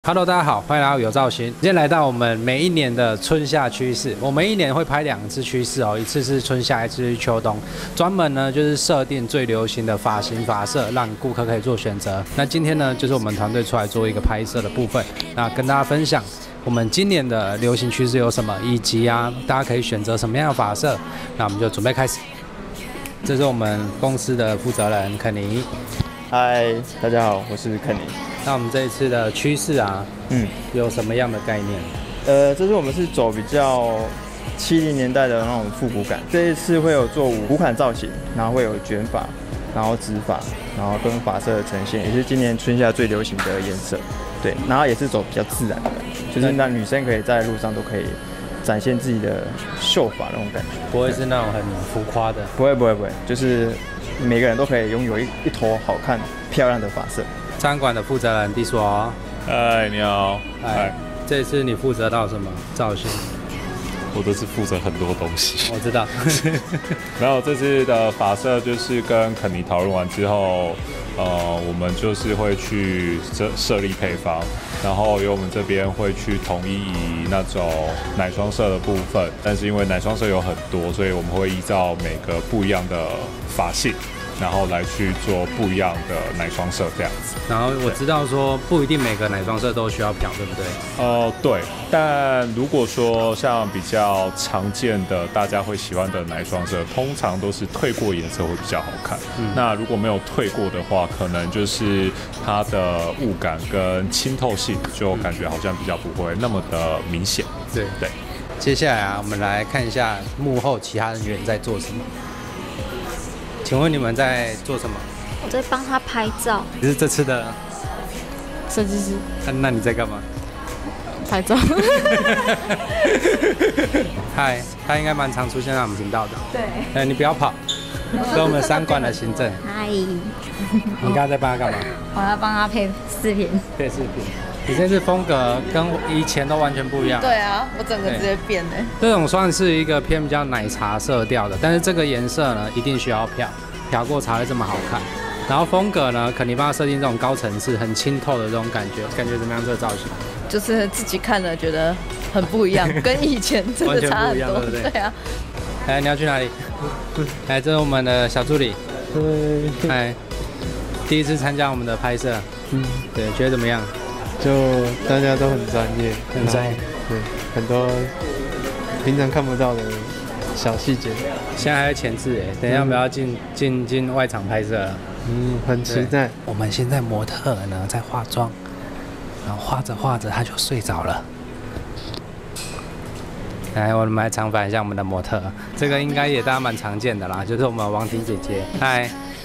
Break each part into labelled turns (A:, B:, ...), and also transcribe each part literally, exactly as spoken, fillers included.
A: Hello， 大家好，欢迎来到有造型。今天来到我们每一年的春夏趋势，我们一年会拍两次趋势哦，一次是春夏，一次是秋冬，专门呢就是设定最流行的发型发色，让顾客可以做选择。那今天呢，就是我们团队出来做一个拍摄的部分，那跟大家分享我们今年的流行趋势有什么，以及啊大家可以选择什么样的发色。那我们就准备开始。这是我们公司的负责人肯尼。
B: 嗨，大家好，我是肯尼。
A: 那我们这一次的趋势啊，嗯，有什么样的概念？
B: 呃，这次我们是走比较七零年代的那种复古感。这一次会有做五款造型，然后会有卷发，然后直发，然后跟发色的呈现，也是今年春夏最流行的颜色。对，然后也是走比较自然的感觉，就是让女生可以在路上都可以展现自己的秀发那种感觉，
A: 不会是那种很浮夸的。
B: 不会不会不会，就是每个人都可以拥有一一头好看漂亮的发色。
A: 餐馆的负责人地说：“
C: 嗨，你好。
A: 嗨，这次你负责到什么造型？
C: 我都是负责很多东西。
A: 我知道。
C: 然后这次的发色就是跟肯尼讨论完之后，呃，我们就是会去设设立配方，然后由我们这边会去统一以那种奶霜色的部分，但是因为奶霜色有很多，所以我们会依照每个不一样的发性，然后来去做不一样的奶霜色这样子。
A: 然后我知道说不一定每个奶霜色都需要漂，对不对？
C: 呃，对。但如果说像比较常见的大家会喜欢的奶霜色，通常都是褪过颜色会比较好看。嗯、那如果没有褪过的话，可能就是它的雾感跟清透性就感觉好像比较不会那么的明显。
A: 对对。接下来啊，我们来看一下幕后其他人员在做什么。请问你们在做什么？
D: 我在帮他拍照。
A: 你是这次的
D: 设计师。
A: 那那你在干嘛？
D: 拍照。
A: 嗨，他应该蛮常出现在我们频道的。
D: 对。
A: 哎，你不要跑，是我们三馆的行政。
D: 嗨。
A: 你刚刚在帮他干嘛？
D: 我要帮他配视频。
A: 配视频。你这次风格跟以前都完全不一样。
E: 对啊，我整个直接变了。
A: 这种算是一个偏比较奶茶色调的，但是这个颜色呢，一定需要漂，漂过才会这么好看。然后风格呢，肯定帮他设定这种高层次、很清透的这种感觉，感觉怎么样？这个造型？
E: 就是自己看了觉得很不一样，跟以前真的差很多。对, 对啊。
A: 哎，你要去哪里？哎，这是我们的小助理。对。哎，第一次参加我们的拍摄，嗯，对，觉得怎么样？
F: 就大家都很专业，
A: 很专业，
F: 对，很多平常看不到的小细节。
A: 现在还在前置哎，等一下我们要进进进外场拍摄了。
F: 嗯，很期待。
A: 我们现在模特呢在化妆，然后画着画着他就睡着了。来，我们来采访一下我们的模特，这个应该也大家蛮常见的啦，就是我们王婷姐姐。嗨。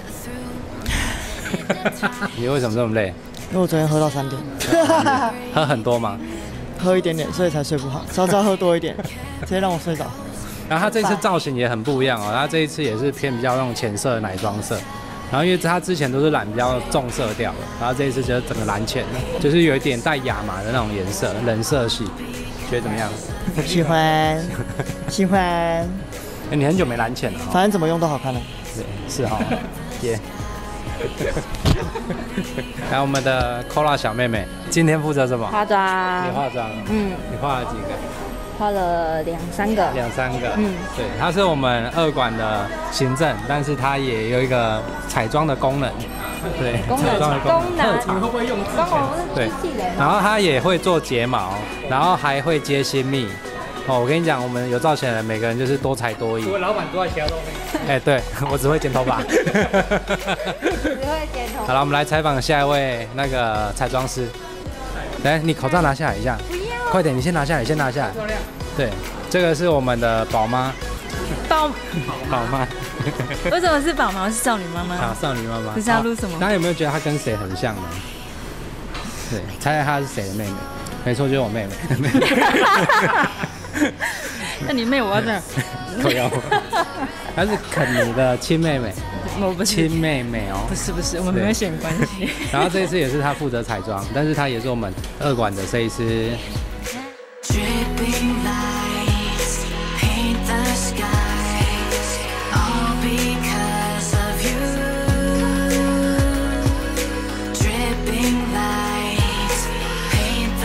A: 你为什么这么累？
G: 因为我昨天喝到三点，
A: 喝很多吗？
G: 喝一点点，所以才睡不好。稍稍喝多一点，直接让我睡着。
A: 然后他这次造型也很不一样哦，他这一次也是偏比较那种浅色的奶妆色。然后因为他之前都是染比较重色调的，然后这一次就是整个蓝浅的，就是有一点带亚麻的那种颜色，冷色系。觉得怎么样？
G: 喜欢，喜欢。
A: 哎，你很久没蓝浅了、哦。
G: 反正怎么用都好看了。
A: 对，是哈、哦，耶。还有我们的 Cola 小妹妹，今天负责什么？
D: 化妆。
A: 你化妆？嗯。你画了几个？
D: 画了两三个。
A: 两三个。
D: 嗯。
A: 对，她是我们二馆的行政，但是她也有一个彩妆的功能。对。
D: 功能。功能。
A: 你会不会用？
D: 功能是机器人。
A: 然后她也会做睫毛，然后还会接新蜜。哦，我跟你讲，我们有造型的人每个人就是多才多艺。除了老板都在其他都没。哎，对我只会剪头发。只
D: 会剪头发。
A: 好了，我们来采访下一位那个彩妆师。来，你口罩拿下来一下。
D: 不要。
A: 快点，你先拿下来，先拿下来。对，这个是我们的宝妈。
H: 宝
A: 宝妈。
H: 为什么是宝妈？是少女妈妈。
A: 啊，少女妈妈。
H: 这是要录什么？
A: 大家有没有觉得她跟谁很像呢？对，猜猜她是谁的妹妹？没错，就是我妹妹。
H: 那你妹我要这样。
A: 不要。她是肯尼的亲妹妹。
H: 我不是
A: 亲妹妹哦。
H: 不是不是，我们没有血缘关系。
A: 然后这一次也是她负责彩妆，但是她也是我们二馆的设计师。Dripping lights paint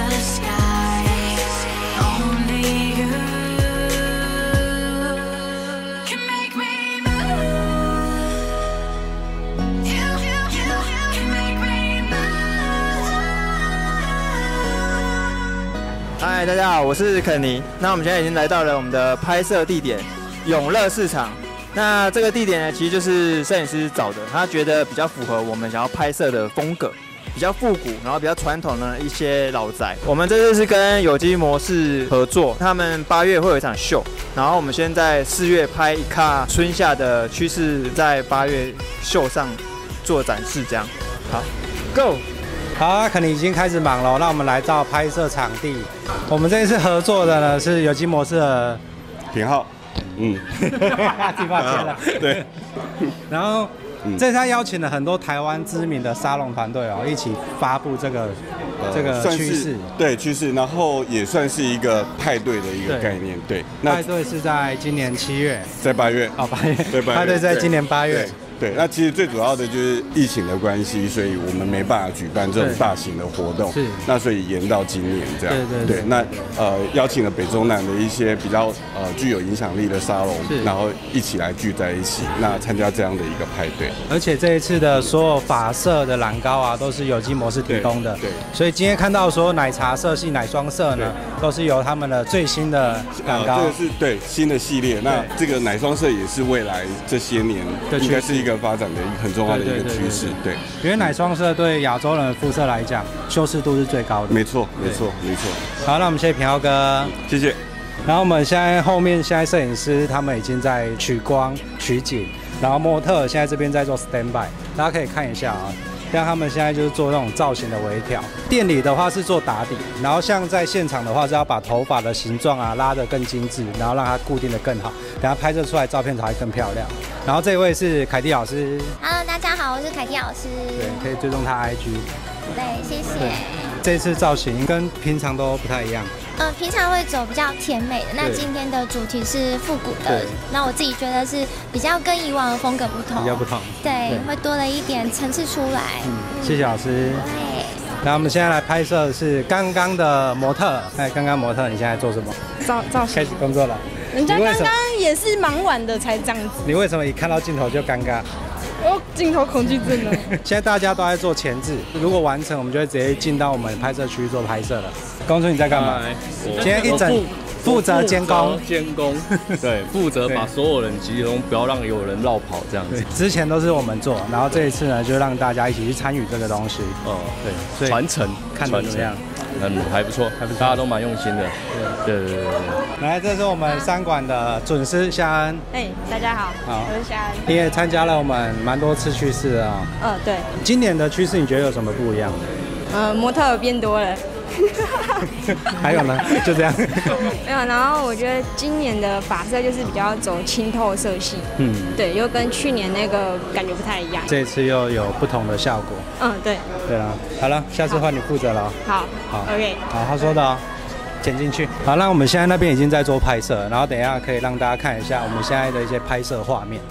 B: 嗨，大家好，我是肯尼。那我们现在已经来到了我们的拍摄地点永乐市场。那这个地点呢，其实就是摄影师找的，他觉得比较符合我们想要拍摄的风格，比较复古，然后比较传统的一些老宅。我们这次是跟有机模式合作，他们八月会有一场秀，然后我们先在四月拍一卡春夏的趋势，在八月秀上做展示，这样。好 ，Go。
A: 好啊，肯定已经开始忙了，那我们来到拍摄场地。我们这一次合作的呢是有机模式的
I: 品浩，嗯，
A: 挺抱歉了。
I: 对，
A: 然后这次他邀请了很多台湾知名的沙龙团队哦，一起发布这个、呃、这个趋势，
I: 对趋势，然后也算是一个派对的一个概念，对。
A: 那派对是在今年七月，
I: 在八月，
A: 哦八月，
I: 对八月，
A: 派对在今年八月。
I: 对，那其实最主要的就是疫情的关系，所以我们没办法举办这种大型的活动，
A: 是，
I: 那所以延到今年这样。
A: 对对 对, 对。
I: 那呃邀请了北中南的一些比较呃具有影响力的沙龙，然后一起来聚在一起，那参加这样的一个派对。
A: 而且这一次的所有发色的染膏啊，都是有机模式提供的。
I: 对。对
A: 所以今天看到所有奶茶色系、奶霜色呢，都是由他们的最新的染膏。
I: 呃、这个是对新的系列。那这个奶霜色也是未来这些年应该是一个发展的一个很重要的一个趋势，对。
A: 因为奶霜色对亚洲人的肤色来讲，修饰度是最高的。
I: 没错，没错，没错。
A: 好，那我们谢谢平浩哥，
I: 谢谢。
A: 然后我们现在后面现在摄影师他们已经在取光、取景，然后模特现在这边在做 stand by， 大家可以看一下啊。像他们现在就是做那种造型的微调，店里的话是做打底，然后像在现场的话是要把头发的形状啊拉得更精致，然后让它固定得更好，等下拍摄出来照片才会更漂亮。然后这一位是凯蒂老师
J: ，Hello， 大家好，我是凯蒂老师。
A: 对，可以追踪他 I G。
J: 对，谢谢。
A: 这次造型跟平常都不太一样。
J: 嗯，平常会走比较甜美的，那今天的主题是复古的，那我自己觉得是比较跟以往的风格不同，
A: 比较不同，
J: 对，会多了一点层次出来。
A: 嗯，谢谢老师。
J: 对。
A: 那我们现在来拍摄的是刚刚的模特，哎，刚刚模特，你现在做什么？
H: 造造型。
A: 开始工作了。
H: 人家刚刚也是忙完的才这样子。
A: 你为什么一看到镜头就尴尬？
H: 我镜头恐惧症了。
A: 现在大家都在做前置，如果完成，我们就会直接进到我们拍摄区做拍摄了。公主你在干嘛？今天一整负责监工，
K: 监工，对，负责把所有人集中，不要让有人绕跑这样子。
A: 之前都是我们做，然后这一次呢，就让大家一起去参与这个东西。
K: 哦，
A: 对，所以
K: 传承，
A: 看得怎么样？
K: 嗯，还不错，还不错，大家都蛮用心的。对对对对对。
A: 来，这是我们三馆的准师夏恩。
H: 哎，大家好，好，我是夏恩。
A: 你也参加了我们蛮多次趋势的啊。
H: 嗯，对。
A: 今年的趋势你觉得有什么不一样？
H: 呃，模特变多了。
A: 还有呢？就这样。
H: 没有，然后我觉得今年的发色就是比较走清透色系，嗯，对，又跟去年那个感觉不太一样。
A: 这次又有不同的效果。
H: 嗯，对。
A: 对了，好了，下次换你负责了。
H: 好，好 ，OK。
A: 好，他说的哦。剪进去。好，那我们现在那边已经在做拍摄，然后等一下可以让大家看一下我们现在的一些拍摄画面。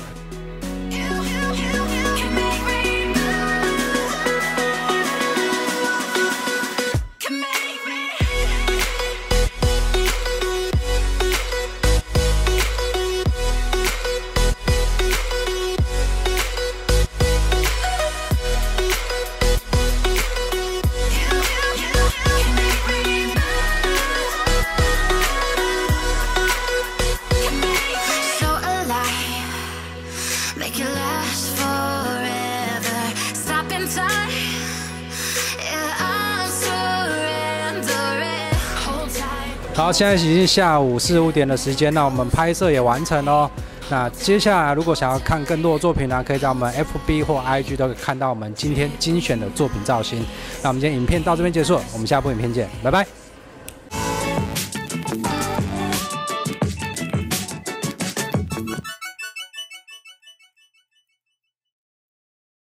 A: 好，现在已经下午四五点的时间，那我们拍摄也完成哦。那接下来如果想要看更多的作品呢，可以在我们 F B 或 I G 都可以看到我们今天精选的作品造型。那我们今天影片到这边结束，我们下部影片见，拜拜。